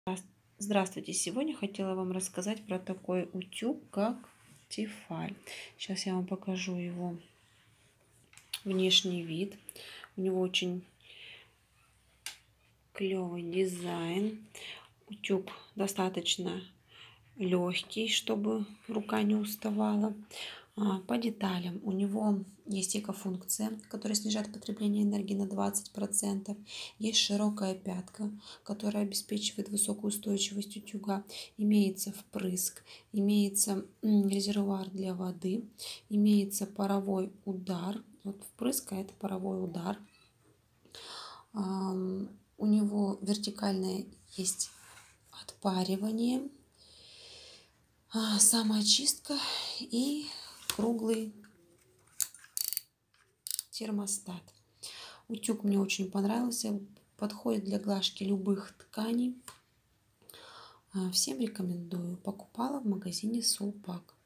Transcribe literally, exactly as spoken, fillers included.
Здра- Здравствуйте! Сегодня хотела вам рассказать про такой утюг, как Тефаль. Сейчас я вам покажу его внешний вид. У него очень клевый дизайн. Утюг достаточно легкий, чтобы рука не уставала. По деталям у него есть экофункция, которая снижает потребление энергии на двадцать процентов. Есть широкая пятка, которая обеспечивает высокую устойчивость утюга. Имеется впрыск, имеется резервуар для воды, имеется паровой удар. Вот впрыск, а это паровой удар. У него вертикальное есть отпаривание, самоочистка и круглый термостат. Утюг мне очень понравился, подходит для глажки любых тканей. Всем рекомендую. Покупала в магазине Сулпак.